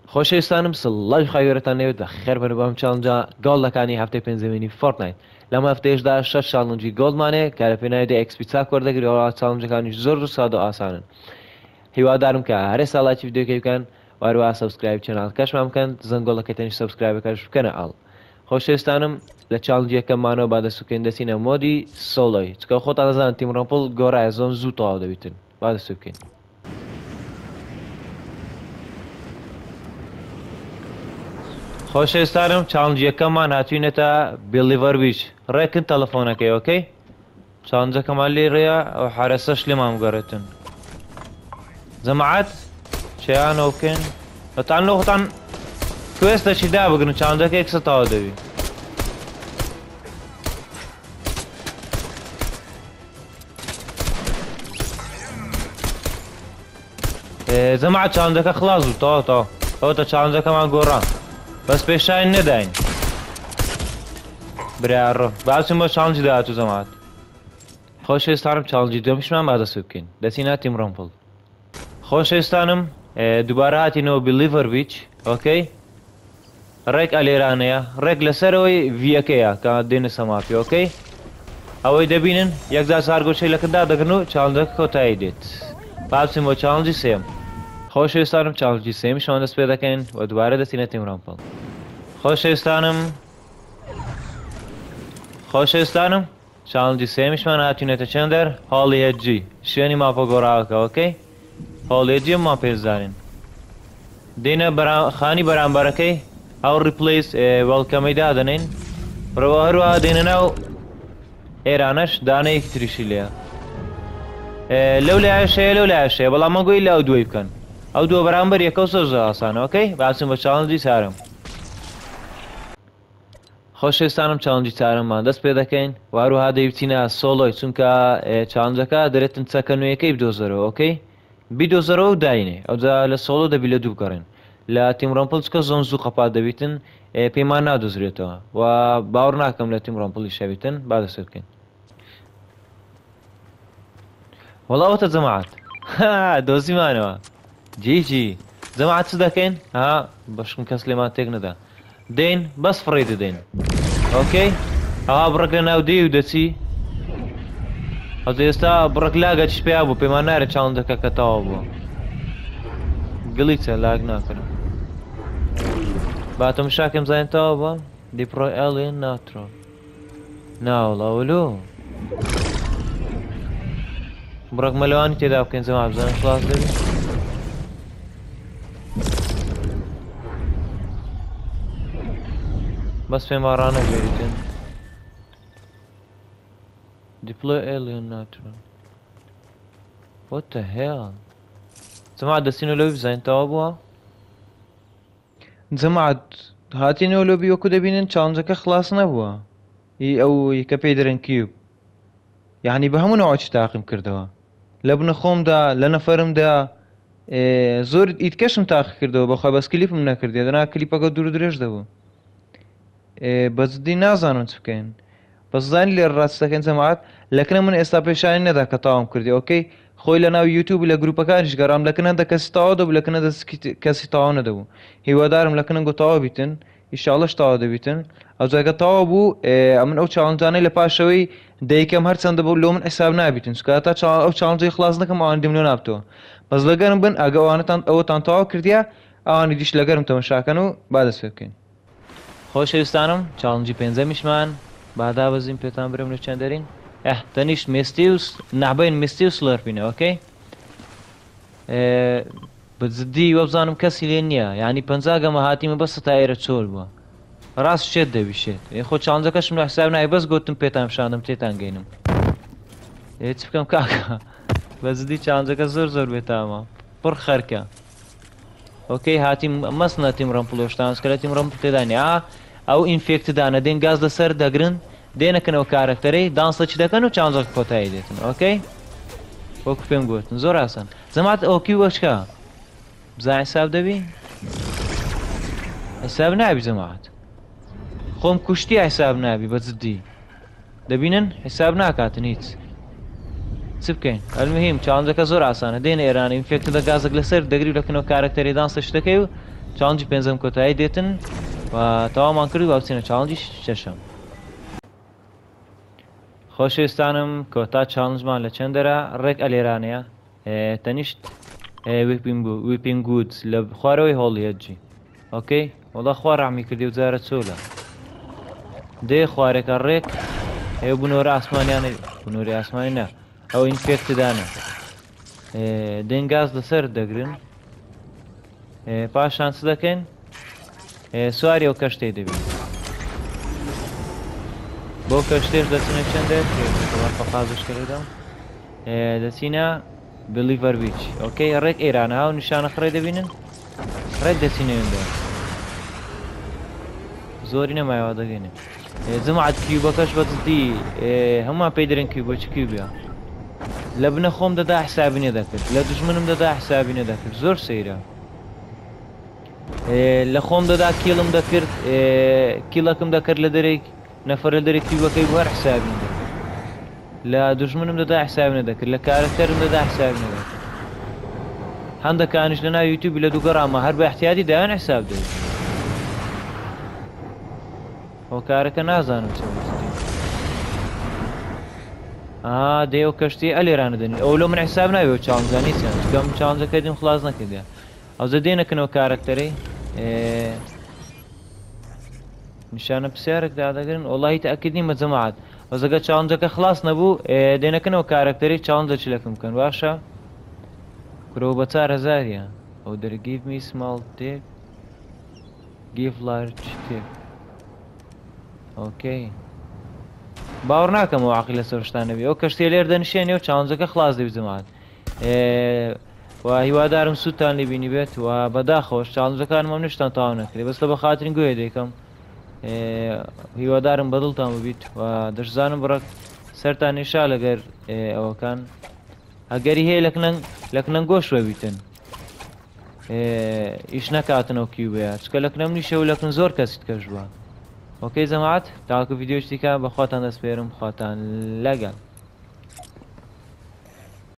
خۆشەویستانم سڵاوی خاگەرتان نەوێت خێر بەرە بەم چالنجە گۆڵەکانی هەفتەی پێنجەمینی فۆرتنایت لەم هەفتەیەشدا 6 چالنجی گۆڵمانێ کە لە پێناوی ئەکسپی چاک وەردەگریەوە چالنجەکانیش زۆر سادە و ئاسانن. هیوادارم کە هەرێ ساڵاتی ڤیدیۆکەی بکەن واروها سەبسکرایب چێناڵەکەشمان بکەن زەنگۆڵەکەتەنیش سەبسکرایبەکەش بکەنە ئاڵ. خۆشەویستانم لە چالنجی یەکەممانەوە با دەسوکەین دەچینە مۆدی سۆلۆی چکە خۆتان دەزانن تیم ڕۆمپڵ گۆڕایە زۆن زوو تەواو دەبیتن با دەسو بکەین. خۆشەویستانم چالنجی یەکەممان هاتووینەتە بیلیڤەر بیچ ڕێکن تەلەفۆنەکەی ئۆکەی چالنجەکەمان لێ ڕێیە ئەو حارەسەش لێمان بگەڕێتن جەماعەت چیانەوە بکەین هەتان لەوتان کوێستەشی دابگرن چالنجەکە یەکسە تەواو دەبی. جەماعەت چالنجەکە خلاص بوو تەواو ئەوتە چالنجەکەمان گۆڕان بەس پێشاین نەداین برایڕۆ باچم بۆ چالنجی داهاتوو جەماعەت. خۆشەویستانم چالنجی دووەمیشمان با دەسوو بکەین دەچینە تیم ڕۆمپڵ. خۆشەویستانم دووبارە هاتینەوە بیلیڤەر بیچ ئۆکەی ڕێک ئەلێرانەیە ڕێک لەسەرەوەی ڤیەکەیە کە دێنە سەماپی ئۆکەی ئەوەی دەبینن یەکجار سارگۆشەیلەکەدا دەگرن و چالنجەکە کۆتایی دێت. باچم بۆ چالنجی سێم. خۆشەویستانم چالنجی سێمیشمان دەست پێ دەکەین و دووبارە دەچینە تیم ڕۆمپڵ. خۆشەویستانم چالنجی سێمیشمان هاتوونێتە چەندەر هۆڵی هێجی شوێنی ماپۆ گۆڕاوەکە ئۆکەی هۆڵی هێجیمان پێزانین دێنە خانی بەرامبەرەکەی ئەو ریپلیس وەڵکەمەی دادەنین ڕەوە هەروەها دێنە ناو ئێرانەش دانەیەکی تریشی لێە لەو لایەشەیە لەو لایەشەیە بەڵام مەگوی لە ئەو دوای بکەن ئەو دووە بەرامبەر یەکە زۆر ئاسانە ئۆکەی باچم بە چالنجی چارەم. خۆشەویستانم چالنجی چارەممان دەست پێ دەکەین واروها دەیبچینە سۆلۆی چونکە چالنجەکە دەرێتن چەکە نوێیەکەی بدۆزەرەوە ئۆکەی بیدۆزەرەوە و داینێ ئەوجا لە سۆلۆ دەبی لە دوو بگەڕێن لە تیم ڕۆمپڵ چکە زۆن زوو قەپات دەبیتن پێیمان نادۆزرێتەوە و باوەڕ ناکەم لە تیم ڕۆمپڵی شەویتن با دەست بکەین. وەڵاوەتە جەماعەت دۆزیمانەوە جیجی جەماعەت چ دەکەین بەشم کەس لێمان تێک نەدا دێن بەس فڕێ دەدەین ئۆکەی ئەوا بڕێک لە ناو دێ و دەچی ئەوتە ئێستا بڕێک لاگەچ پێیا بوو پێمان نارێت چاڵندەکە کە تەواو بووە گڵیچە لاگ ناکەم باتەم شاکەم زانین تەواو بووە دیپڕۆی ئەڵێن ناتڕۆ ناوڵاولو بڕێک مەلەوانی تێدا بکەین جەماعەت بزانین خلاص دەبی بس پێما ڕانەگەیتن دیپلۆی ئێلیۆن ناتڕۆ what the hell جەماعەت دەستینەوە لەوی بزانین تەواو بووە جەماعەت هاتینەوە لۆبی وەکو دەبینن چالنجەکە خلاص نەبووە ئەوەی کە پێی دەرێن کیوب یعنی بە هەموو نەوەچ تاقیم کردەوە لە بنە خۆمدا لە نەفەرمدا زۆر ئیتکەشم تاقی کردەوە بەخوا بەس کلیپم نەکردێ دەنا کلیپەکە دوور درێژ دەبوو بەجددی نازانم چ بکەین بەزانی لێ ڕاستەکەن جەماعەت لەکنە من ئێستا پێشانی نەدا کە تاوام کردی ئۆکەی خۆی لە ناو یوتیوب لە گروپەکانیش گەڕام لەکنە دە کەسی تاوا دەبوو لەکنە کەسی تاوا نەدەبوو هیوادارم لەکنە گۆ تاوا بیتن ئیشاڵەش تاوا دەبیتن ئەو جاگە تاوا بوو ئەمن ئەو چاڵنجانەی لە پاشەوەی دەیکەم هەرچەندە بوو لۆ من حساب نابیتن چکە تا ئەو چاڵنجەی خلاص نەکەم ئەوان دیم لۆ نابتەوە بەس لەگەرم بن ئەگە ئەوەتان تاوا کردیا ئەوانی دیش لەگەرم تەمەشاکەن و با دەست پێ بکەین. خۆشەویستانم چالنجی پێنجەمیشمان بادابەزیم پێتان برم لە چەندەرین تەنیشت مێستیوس نابین مێستیوس لەربینە ئۆکەی بەجددی وە بزانم کەسی لێ نییە یعنی 50 گەمە هاتیمە بەسە تا ئێرە چۆل بووە ڕاست شێت دەبیشێت خۆ چالنجەکەشم لە حساب نای بەس گوتم پێتان شاندم تێتان گەینم چ بکەم کاکە بەجددی چالنجەکە زۆر بێتامە پڕ خەرکە ئۆکەی هاتیم مەسنە تیم ڕەمپڵۆشتان کە لە تیم ڕەمپڵ تێدانیا ئەو ئینفێکتدانە دێن گاز لەسەر دەگرن دێنەکەنەوە کارکتەرەی دانسە چ دەکەن و چالنجەکە کۆتایی دێتن ئۆکەی وەکو پێم گوتن زۆر ئاسان جەماعەت ئۆکی وەچکە بزانین حساب دەبی حساب نابی جەماعەت خۆم کوشتی حساب نابی بەجددی دەبینن حساب ناکاتن هیچ چ بکەین ئەلمهم چالنجەکە زۆر ئاسانە دێنە ئێرانی ئینفێکتە گازێک لەسەر دەگری لەکنەوە کارکتەری دانسە شتەکەی و چالنجی پێنجەم کۆتایی دێتن و تەوامان کرد و بچینە چالنجی شەشەم. خۆشەویستانم کۆتا چالنجمان لە چەندەرە ڕێک ئەلێرانەیە تەنیشت ویپینگ گودز لە خوارەوەی هۆڵیەتجی ئۆکەی وەڵا خوا ڕامی کردی و جارە چۆلە دێ خوارێکە ڕێک هێ بنۆرە ئاسمانیانە بنۆری ئاسمانی نە ئەو ئینفێکتدانە دێن گاز لەسەر دەگرن پاشان چ دەکەین سواری ئەو کەشتەی دەبین بۆ کەشتێش دەچنە چەندێک قازشکردە دەچینە بلیڤەر بیچ ئۆکەی ڕێک ئێرانە ها و نیشانە خڕێ دەبینن ڕێک دەچینەوێندا زۆری نەمایەوە دەگەینێ جەماعەت کیوبەکەش بەجددی هەمووان پێی دەرێن کیوبە چ کیوبە لە بنە خۆم دەدا حسابی نەدەکرد لە دوژمنم دەدا حسابی نەدەکرد زۆر سەیرە لە خۆم دەدا کیڵم دەکرد کیڵەکەم دەکرد لە دەرێک نەفەر لە دەرێک کیوبەکەی بوار حسابی نەدەکرد لە دوژمنم دەدا حسابی نەدەکرد لە کارەکتەرم دەدا حسابی نەدەکرد هەندێکانیش لەناو یوتیوب لە دووگەڕامە هەر بە احتیاتی دایان حساب دەوێت هۆکارەکە نازانم چ دێ ئەو کەشتی ئەلێرانە دەنی ئەو لۆ من حساب ناوێت چاڵنجانی چیان گەم چاڵنجەکە دیم خلاص نەکردیان ئەوزە دێنەکەنەوە کارەکتەرەی نیشانە پرسیارێک دادەگرن وڵی تەئەکید نیمە جەماعەت ئەوزەگە چاڵنجەکە خلاص نەبوو دێنەکەنەوە کارەکتەری چاڵنجە چلەکەم بکەن باشە کرۆ بە 4000 ئەو دەرگیف می سماڵ تێک گیف لارج تێک ئۆکەی باوەڕ ناکەمەوە عەقیل لەسەر شتانەبی ئەو کەشتێ لێر دەنشێنێ و چاڵنجەکە خلاص دەبی جەماعەت و هیوادارم سوودتان لێ بینی بێت و بەداخۆش چاڵنجەکانم هەم نیشتان تەواو نەکرێ بەس لە بە خاترین گوێ دەیکەم هیوادارم بەدڵتان ببیت و دەشزانم بڕک سەرتان نیشا لەگەر ئەوەکان ئەگەری هەیە لە کنەنگۆشوە بیتن ئیش نەکاتنەوە کیوبەیە چکە لە کنەم نیشە و لەکن زۆر کەسیت کەش بووە ئۆکەی جەماعەت تاکو ڤیدیۆ شتیکە بەخواتان دەسپێرم خواتان لەگەڵ